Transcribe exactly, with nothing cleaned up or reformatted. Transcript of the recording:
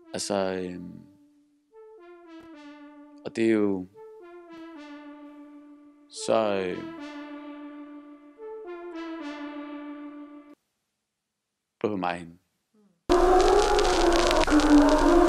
Altså, øh, og det er jo så øh, Plueppemajn.